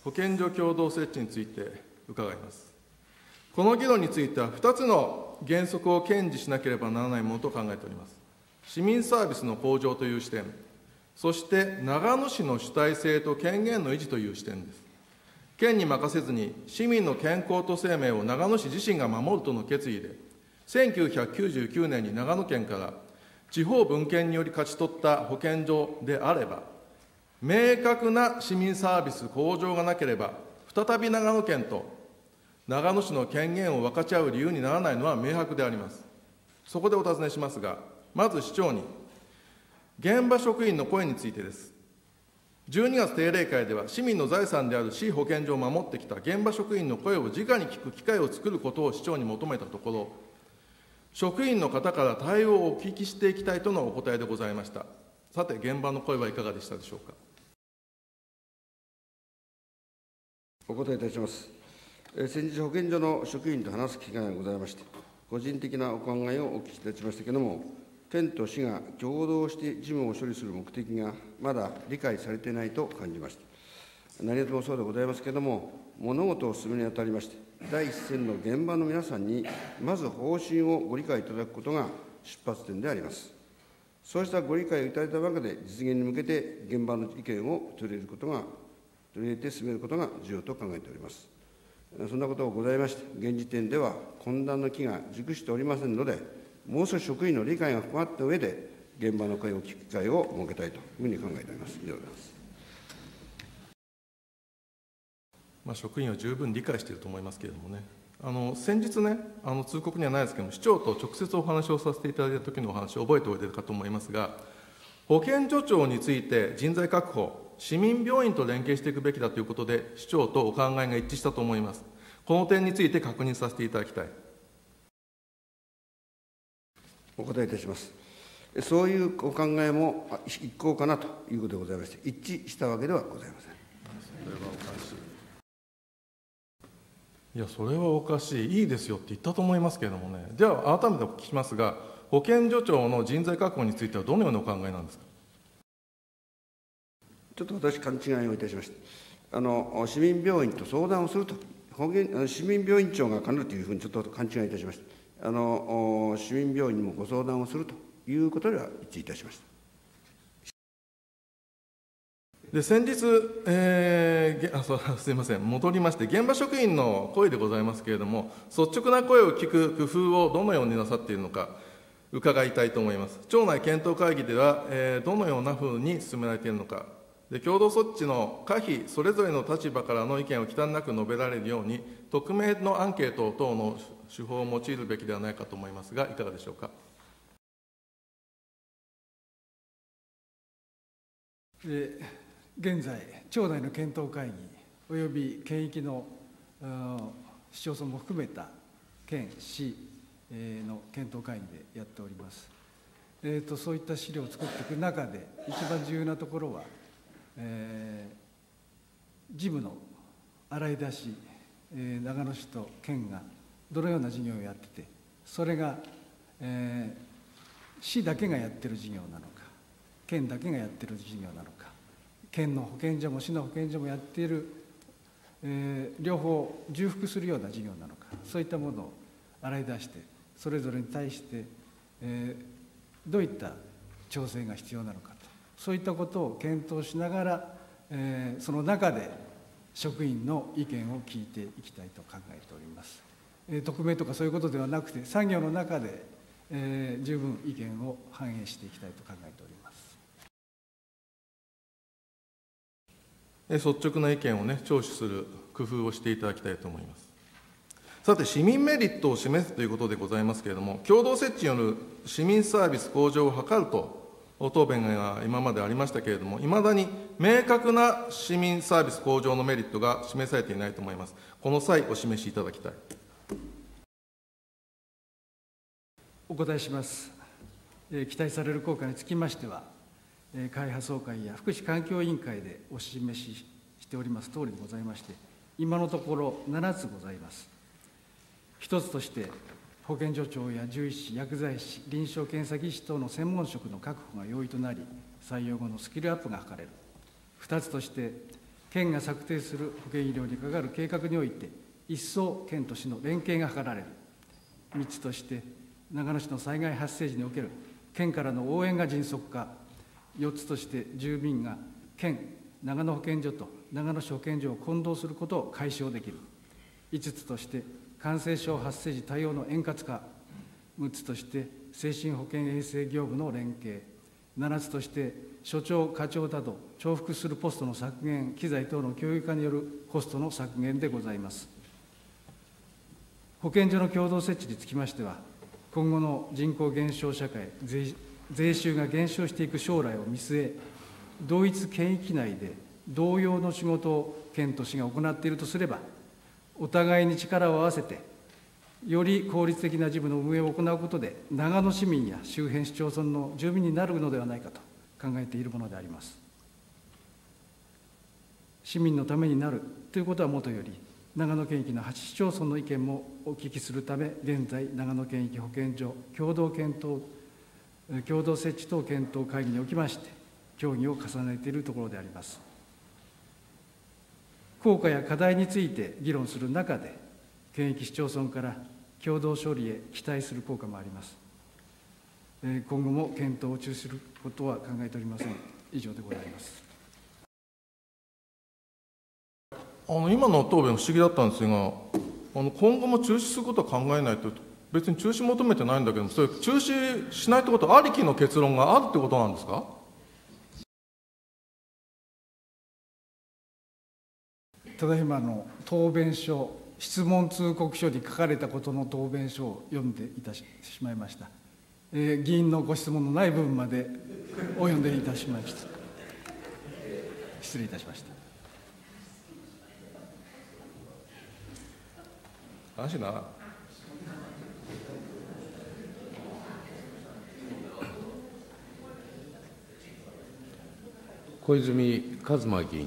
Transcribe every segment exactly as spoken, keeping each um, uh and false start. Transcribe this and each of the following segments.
保健所共同設置について伺います。この議論については、ふたつの原則を堅持しなければならないものと考えております。市民サービスの向上という視点、そして長野市の主体性と権限の維持という視点です。県に任せずに市民の健康と生命を長野市自身が守るとの決意で、せんきゅうひゃくきゅうじゅうきゅうねんに長野県から地方分権により勝ち取った保健所であれば、明確な市民サービス向上がなければ、再び長野県と長野市の権限を分かち合う理由にならないのは明白であります。そこでお尋ねしますが、まず市長に、現場職員の声についてです。じゅうにがつ定例会では、市民の財産である市保健所を守ってきた現場職員の声を直に聞く機会を作ることを市長に求めたところ、職員の方から対応をお聞きしていきたいとのお答えでございました。さて、現場の声はいかがでしたでしょうか。 お答えいたします。先日、保健所の職員と話す機会がございまして、個人的なお考えをお聞きいたしましたけれども、県と市が共同して事務を処理する目的がまだ理解されていないと感じました。何事もそうでございますけれども、物事を進めるにあたりまして、第一線の現場の皆さんに、まず方針をご理解いただくことが出発点であります。そうしたご理解をいただいた中で、実現に向けて現場の意見を取り入れることが、取り入れて進めることが重要と考えております。そんなことがございまして、現時点では懇談の機が熟しておりませんので、もう少し職員の理解が深まった上で、現場の声を聞く機会を設けたいというふうに考えております。以上でございます。 まあ、職員は十分理解していると思いますけれどもね、あの先日ね、あの通告にはないですけれども、市長と直接お話をさせていただいたときのお話を覚えておいているかと思いますが、保健所長について人材確保、市民病院と連携していくべきだということで、市長とお考えが一致したと思います。この点について確認させていただきたい。 お答えいたします。そういうお考えも一向かなということでございまして、一致したわけではございません。 それはおかしい。いや、それはおかしい、いいですよって言ったと思いますけれどもね、では改めてお聞きしますが、保健所長の人材確保については、どのようなお考えなんですか。 ちょっと私、勘違いをいたしました。あの市民病院と相談をすると、保健市民病院長が兼ねるというふうにちょっと勘違いいたしました。あの市民病院にもご相談をするということでは一致いたしました。 で先日、えー、あそうすみません、戻りまして、現場職員の声でございますけれども、率直な声を聞く工夫をどのようになさっているのか、伺いたいと思います。庁内検討会議では、えー、どのようなふうに進められているのか、で共同措置の可否、それぞれの立場からの意見を忌憚なく述べられるように、匿名のアンケート等の手法を用いるべきではないかと思いますが、いかがでしょうか。 えー、現在、庁内の検討会議および県域の市町村も含めた県、市の検討会議でやっております。えーと、そういった資料を作っていく中で、一番重要なところは、えー、事務の洗い出し、えー、長野市と県がどのような事業をやってて、それが、えー、市だけがやってる事業なのか、県だけがやってる事業なのか、県の保健所も市の保健所もやっている、えー、両方重複するような事業なのか、そういったものを洗い出して、それぞれに対して、えー、どういった調整が必要なのかと、そういったことを検討しながら、えー、その中で職員の意見を聞いていきたいと考えております。えー、匿名とかそういうことではなくて、作業の中で、えー、十分意見を反映していきたいと考えております。 率直な意見をね、聴取する工夫をしていただきたいと思います。さて、市民メリットを示すということでございますけれども、共同設置による市民サービス向上を図ると答弁が今までありましたけれども、いまだに明確な市民サービス向上のメリットが示されていないと思います。この際、お示しいただきたい。 お答えします。期待される効果につきましては、開発総会や福祉環境委員会でお示ししておりますとおりでございまして、今のところななつございます。一つとして、保健所長や獣医師、薬剤師、臨床検査技師等の専門職の確保が容易となり、採用後のスキルアップが図れる。二つとして、 県が策定する保健医療にかかる計画において、一層県と市の連携が図られる。みっつとして、長野市の災害発生時における県からの応援が迅速化。よっつとして、住民が県、長野保健所と長野市保健所を混同することを解消できる。いつつとして、感染症発生時対応の円滑化。むっつとして、精神保健衛生業務の連携。ななつとして、所長、課長など重複するポストの削減、機材等の共有化によるコストの削減でございます。保健所の共同設置につきましては、今後の人口減少社会、税、税収が減少していく将来を見据え、同一県域内で同様の仕事を県と市が行っているとすれば、お互いに力を合わせて、より効率的な事務の運営を行うことで、長野市民や周辺市町村の住民になるのではないかと考えているものであります。市民のためになるということはもとより、長野県域のはち市町村の意見もお聞きするため、現在、長野県域保健所共同検討、共同設置等検討会議におきまして、協議を重ねているところであります。効果や課題について議論する中で、県域市町村から共同処理へ期待する効果もあります。今後も検討を中止することは考えておりません。以上でございます。 あの今の答弁、不思議だったんですが、あの今後も中止することは考えないと、別に中止求めてないんだけども、それ中止しないということは、ありきの結論があるということなんですか。 ただいまの答弁書、質問通告書に書かれたことの答弁書を読んでいたしまいました。えー、議員のご質問のない部分までお読んでいたしました。失礼いたしました。 話な。 小泉一馬議員。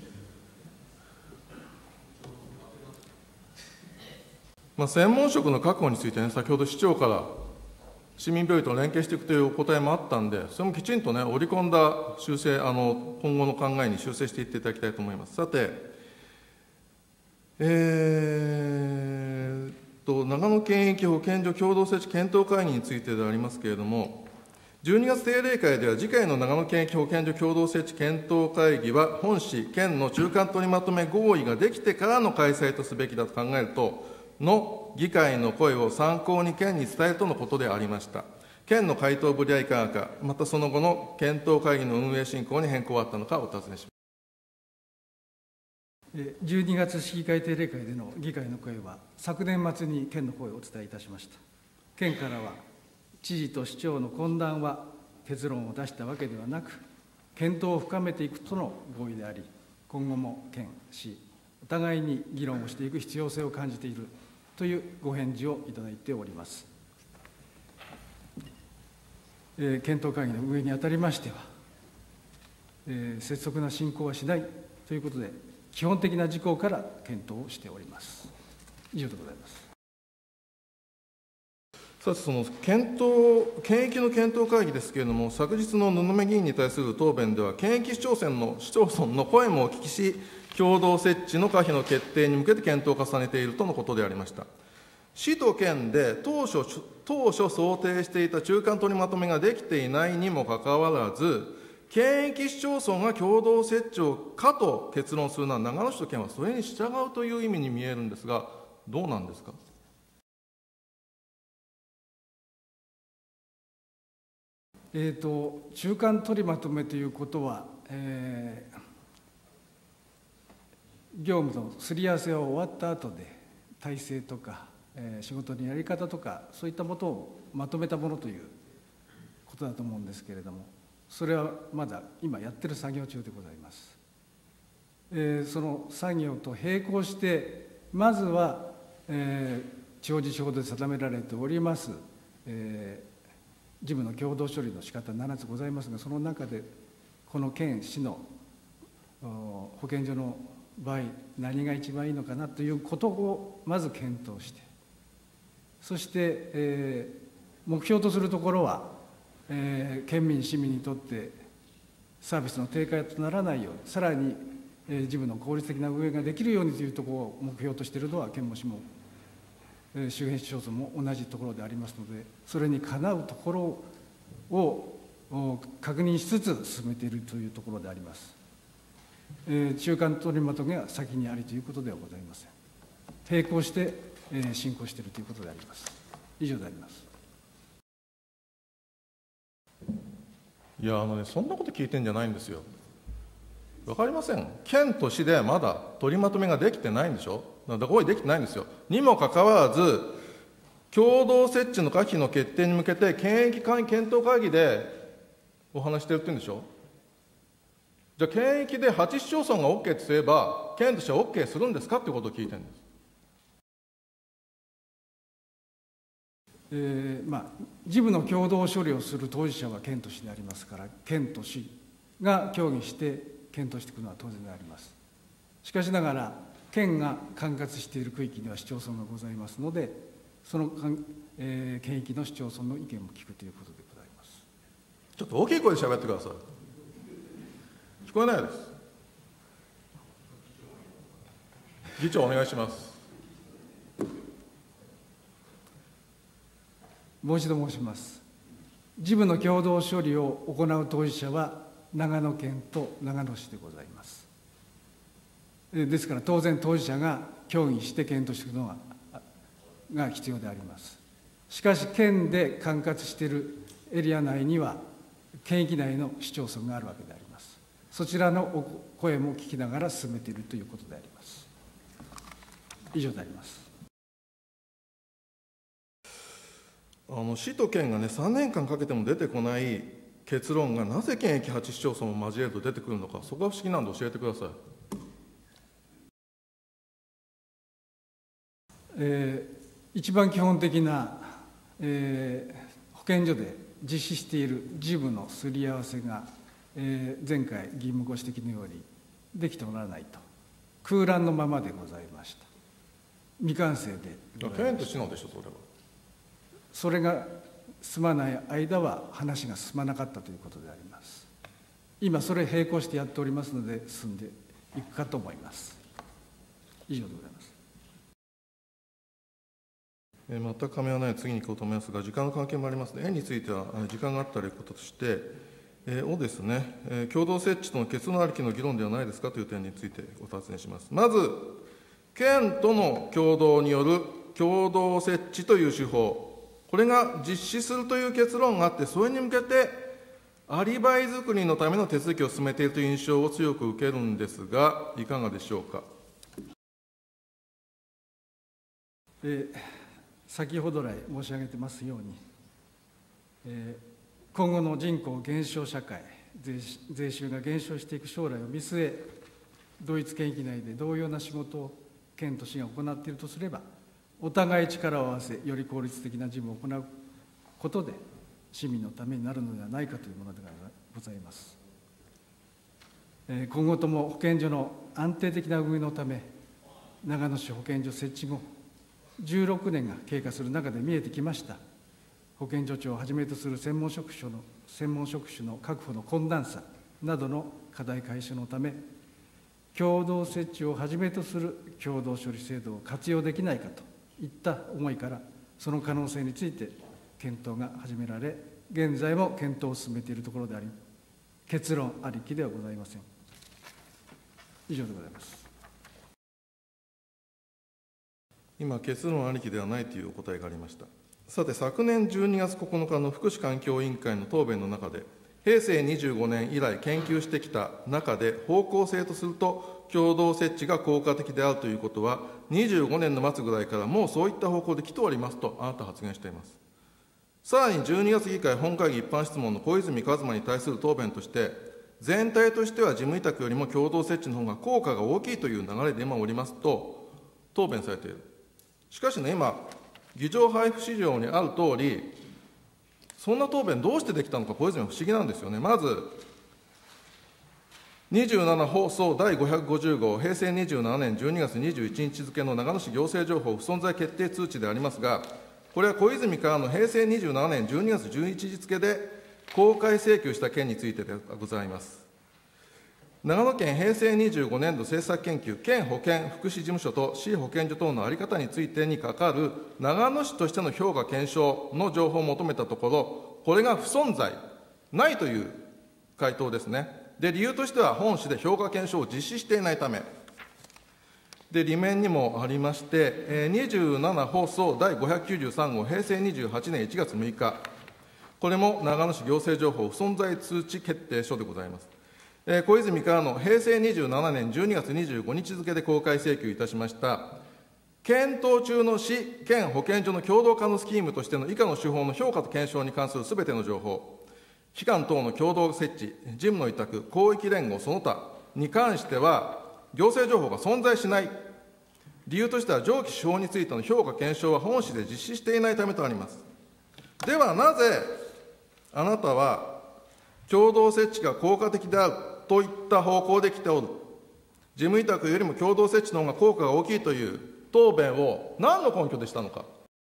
まあ、専門職の確保についてね、先ほど市長から市民病院と連携していくというお答えもあったんで、それもきちんとね、織り込んだ修正、あの今後の考えに修正していっていただきたいと思います。さて、えー、っと、長野県域保健所共同設置検討会議についてでありますけれども、じゅうにがつ定例会では、次回の長野県域保健所共同設置検討会議は、本市、県の中間取りまとめ合意ができてからの開催とすべきだと考えると、の議会の声を参考に県に伝えるとのことでありました。県の回答ぶりはいかがか、またその後の検討会議の運営進行に変更があったのかお尋ねします。 じゅうにがつ市議会定例会での議会の声は、昨年末に県の声をお伝えいたしました。県からは、知事と市長の懇談は結論を出したわけではなく、検討を深めていくとの合意であり、今後も県、市、お互いに議論をしていく必要性を感じているというご返事をいただいております。えー、検討会議の運営にあたりましては、えー、拙速な進行はしないということで、基本的な事項から検討をしております。以上でございます。 さて、その検討、県域の検討会議ですけれども、昨日の布目議員に対する答弁では、県域市町村の市町村の声もお聞きし、共同設置の可否の決定に向けて検討を重ねているとのことでありました。市と県で当初、当初想定していた中間取りまとめができていないにもかかわらず、県域市町村が共同設置を可と結論するのは、長野市と県はそれに従うという意味に見えるんですが、どうなんですか。 えーと、中間取りまとめということは、えー、業務のすり合わせが終わった後で、体制とか、えー、仕事のやり方とか、そういったことをまとめたものということだと思うんですけれども、それはまだ今やってる作業中でございます。えー、その作業と並行して、まずは、えー、地方自治法で定められております、えー事務の共同処理の仕方ななつございますが、その中でこの県市の保健所の場合、何が一番いいのかなということをまず検討して、そして、えー、目標とするところは、えー、県民市民にとってサービスの低下とならないように、さらに、 えー、事務の効率的な運営ができるようにというところを目標としているのは、県も市も、えー、周辺市町村も同じところでありますので、それにかなうところを確認しつつ進めているというところであります。えー、中間取りまとめが先にありということではございません。並行して、えー、進行しているということであります。以上であります。 いや、あのね、そんなこと聞いてんじゃないんですよ。わかりません。県と市でまだ取りまとめができてないんでしょ。だから合意できてないんですよ。にもかかわらず、共同設置の可否の決定に向けて、県域間検討会議でお話してるって言うんでしょ。じゃあ、県域ではち市町村が OK とすれば、県としては OK するんですかということを聞いてるんです。 えーまあ、事務の共同処理をする当事者は県と市でありますから、県と市が協議して検討していくのは当然であります。しかしながら、県が管轄している区域には市町村がございますので、その、えー、県域の市町村の意見も聞くということでございます。 ちょっと大きい声で喋ってください。聞こえないです。議長、お願いします。 もう一度申します。事務の共同処理を行う当事者は長野県と長野市でございます。ですから当然当事者が協議して検討していくのがが必要であります。しかし県で管轄しているエリア内には県域内の市町村があるわけであります。そちらのお声も聞きながら進めているということであります。以上であります。 あの市と県がね、さんねんかんかけても出てこない結論がなぜ県域はち市町村を交えると出てくるのか、そこは不思議なんで教えてください。 えー、一番基本的な、えー、保健所で実施している事務のすり合わせが、えー、前回議員もご指摘のようにできておらないと、空欄のままでございました。未完成で県と市のでしょ、それは。 それが進まない間は話が進まなかったということであります。今それ並行してやっておりますので進んでいくかと思います。以上でございます。 えー、全く噛み合わない次に行こうと思いますが、時間の関係もありますので、園については時間があったらいうこととして、えー、をですね、えー、共同設置との結論ありきの議論ではないですかという点についてお尋ねします。まず、県との共同による共同設置という手法、これが実施するという結論があって、それに向けてアリバイ作りのための手続きを進めているという印象を強く受けるんですが、いかがでしょうか。 えー、先ほど来申し上げてますように、えー、今後の人口減少社会、税、税収が減少していく将来を見据え、同一県域内で同様な仕事を県と市が行っているとすれば、お互い力を合わせ、より効率的な事務を行うことで、市民のためになるのではないかというものでございます。今後とも保健所の安定的な運営のため、長野市保健所設置後、じゅうろくねんが経過する中で見えてきました、保健所長をはじめとする専門職種の、専門職種の確保の困難さなどの課題解消のため、共同設置をはじめとする共同処理制度を活用できないかといった思いから、その可能性について検討が始められ、現在も検討を進めているところであり、結論ありきではございません。以上でございます。 今、結論ありきではないというお答えがありました。さて、昨年じゅうにがつここのかの福祉環境委員会の答弁の中で、へいせいにじゅうごねん以来研究してきた中で、方向性とすると、共同設置が効果的であるということは、にじゅうごねんの末ぐらいからもうそういった方向で来ておりますと、あなた発言しています。さらにじゅうにがつ議会本会議一般質問の小泉一馬に対する答弁として、全体としては事務委託よりも共同設置の方が効果が大きいという流れで今おりますと、答弁されている。しかしね、今、議場配布資料にあるとおり、そんな答弁どうしてできたのか、小泉は不思議なんですよね。まず、にじゅうなな放送第ごひゃくごじゅうごう、へいせいにじゅうななねんじゅうにがつにじゅういちにち付の長野市行政情報不存在決定通知でありますが、これは小泉からのへいせいにじゅうななねんじゅうにがつじゅういちにち付で公開請求した件についてでございます。 長野県平成にじゅうごねんど政策研究県保健福祉事務所と市保健所等の在り方についてにかかる長野市としての評価検証の情報を求めたところ、これが不存在、ないという回答ですね。で、理由としては本市で評価検証を実施していないため。で、裏面にもありまして、にじゅうなな放送だいごひゃくきゅうじゅうさん号平成にじゅうはちねんいちがつむいか、これも長野市行政情報不存在通知決定書でございます。えー、小泉からの平成にじゅうななねんじゅうにがつにじゅうごにち付で公開請求いたしました、検討中の市、県保健所の共同可能スキームとしての以下の手法の評価と検証に関するすべての情報、機関等の共同設置、事務の委託、広域連合その他に関しては、行政情報が存在しない。理由としては、上記手法についての評価検証は本市で実施していないためとあります。ではなぜ、あなたは共同設置が効果的であるといった方向で来ておる、事務委託よりも共同設置の方が効果が大きいという答弁を何の根拠でしたのか。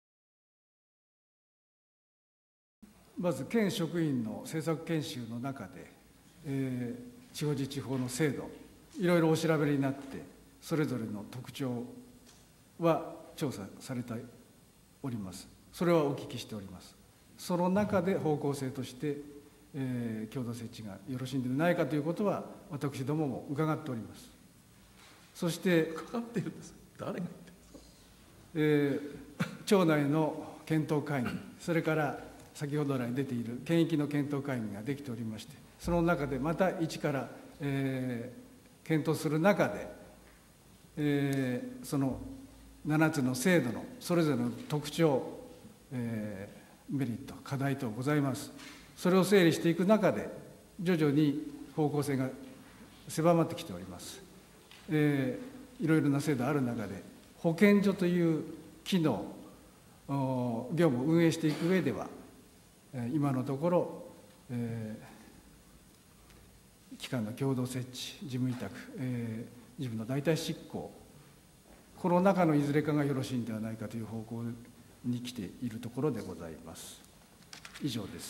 まず、県職員の政策研修の中で、えー、地方自治法の制度、いろいろお調べになって、それぞれの特徴は調査されております。それはお聞きしております。その中で方向性として、えー、共同設置がよろしいんではないかということは、私どもも伺っております。そして、 伺っているんです。誰が言ってるんですか。 えー、町内の検討会議、それから先ほど来出ている県域の検討会議ができておりまして、その中でまた一から、えー、検討する中で、えー、そのななつの制度のそれぞれの特徴、えー、メリット、課題等ございます。それを整理していく中で、徐々に方向性が狭まってきております。えー、いろいろな制度ある中で、保健所という機能、業務を運営していく上では、今のところ、えー、機関の共同設置、事務委託、えー、事務の代替執行、この中のいずれかがよろしいんではないかという方向に来ているところでございます。以上です。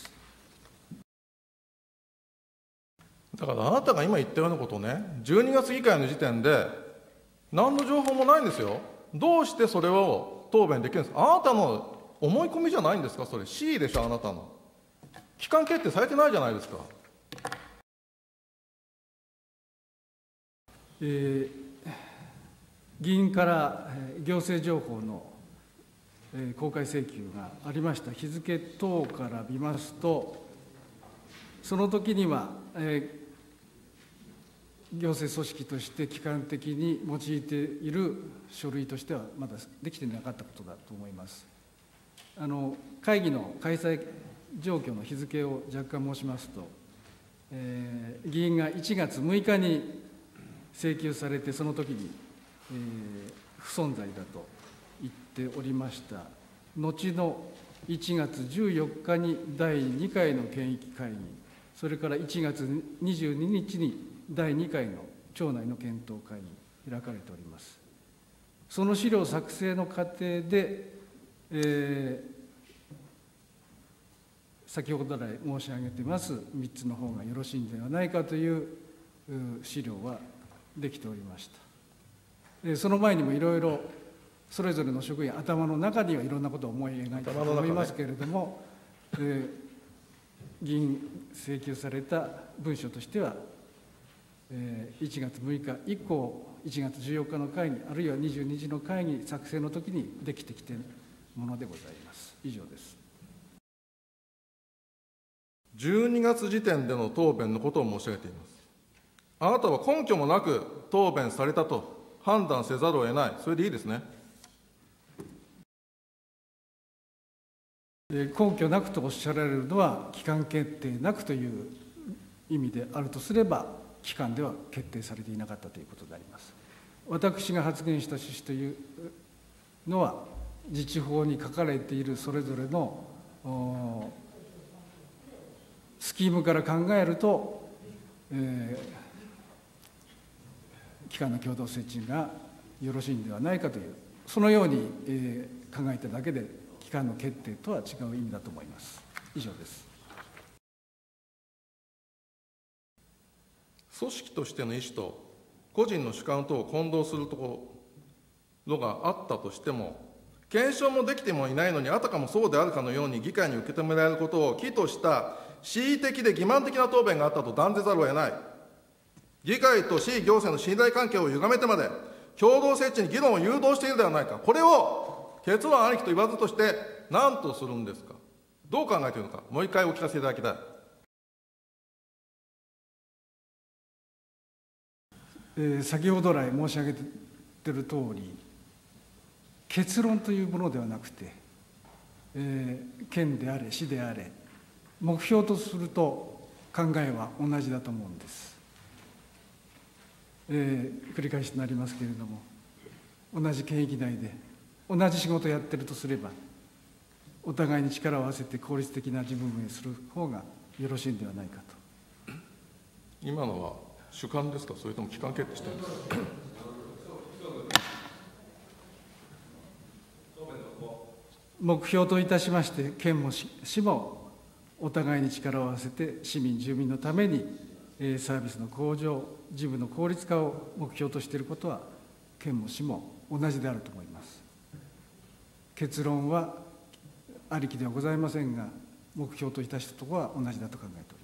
だからあなたが今言ったようなことをね、じゅうにがつ議会の時点で、何の情報もないんですよ。どうしてそれを答弁できるんですか。あなたの思い込みじゃないんですか、それ、C でしょ、あなたの。期間決定されてないじゃないですか。 えー、議員から行政情報の公開請求がありました日付等から見ますと、その時には、えー、行政組織として機関的に用いている書類としてはまだできていなかったことだと思います。あの会議の開催状況の日付を若干申しますと、えー、議員がいちがつむいかに請求されて、その時に、えー、不存在だと言っておりました。後のいちがつじゅうよっかにだいにかいの県域会議、それからいちがつにじゅうににちにだいにかいの町内の検討会議開かれております。その資料作成の過程で、えー、先ほど来申し上げてますみっつの方がよろしいんではないかという資料はできておりました。その前にもいろいろそれぞれの職員頭の中にはいろんなことを思い描いていると思いますけれども、ねえー、議員請求された文書としては、えー、いちがつむいか以降いちがつじゅうよっかの会議あるいはにじゅうにじの会議作成の時にできてきているものでございます。以上です。 じゅうにがつ時点での答弁のことを申し上げています。あなたは根拠もなく答弁されたと判断せざるを得ない、それでいいですね。 根拠なくとおっしゃられるのは、期間決定なくという意味であるとすれば、期間では決定されていなかったということであります。私が発言した趣旨というのは、自治法に書かれているそれぞれのスキームから考えると、えー、機関の共同設置がよろしいんではないかという、そのように、えー、考えただけで、機関の決定とは違う意味だと思います。以上です。 組織としての意思と個人の主観とを混同するところがあったとしても、検証もできてもいないのに、あたかもそうであるかのように議会に受け止められることを起とした恣意的で欺瞞的な答弁があったと断じざるを得ない。議会と市行政の信頼関係を歪めてまで、共同設置に議論を誘導しているではないか。これを結論ありきと言わずとして、何とするんですか。どう考えているのか、もう一回お聞かせいただきたい。 えー、先ほど来申し上げているとおり、結論というものではなくて、えー、県であれ、市であれ、目標とすると考えは同じだと思うんです。えー、繰り返しになりますけれども、同じ県域内で同じ仕事をやっているとすれば、お互いに力を合わせて効率的な事務運営する方がよろしいんではないかと。 今のは主観ですか、それとも機関決定してるんですか。 目標といたしまして、県も市もお互いに力を合わせて、市民、住民のためにサービスの向上、事務の効率化を目標としていることは、県も市も同じであると思います。結論はありきではございませんが、目標といたしたところは同じだと考えております。